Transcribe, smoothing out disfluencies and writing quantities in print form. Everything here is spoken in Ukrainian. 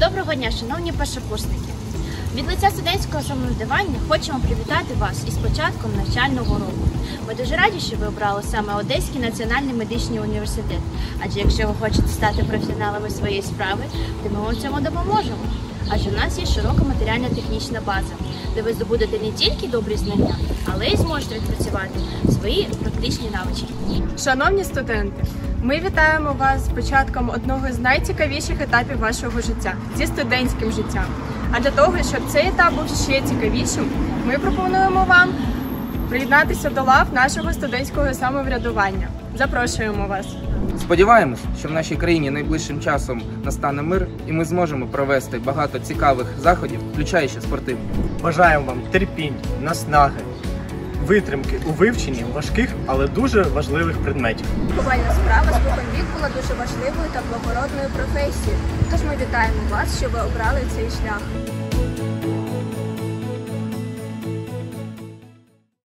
Доброго дня, шановні першокурсники! Від лиця студентського самоврядування хочемо привітати вас із початком навчального року. Ми дуже раді, що ви обрали саме Одеський національний медичний університет. Адже якщо ви хочете стати професіоналами своєї справи, то ми вам в цьому допоможемо. Адже у нас є широка матеріально-технічна база, де ви здобудете не тільки добрі знання, але й зможете відпрацювати свої практичні навички. Шановні студенти, ми вітаємо вас з початком одного з найцікавіших етапів вашого життя – зі студентським життям. А для того, щоб цей етап був ще цікавішим, ми пропонуємо вам приєднатися до лав нашого студентського самоврядування. Запрошуємо вас! Сподіваємось, що в нашій країні найближчим часом настане мир і ми зможемо провести багато цікавих заходів, включаючи спортивні. Бажаємо вам терпінь, наснаги, витримки у вивченні важких, але дуже важливих предметів. Лікувальна справа споконвік була дуже важливою та благородною професією. Тож ми вітаємо вас, що ви обрали цей шлях.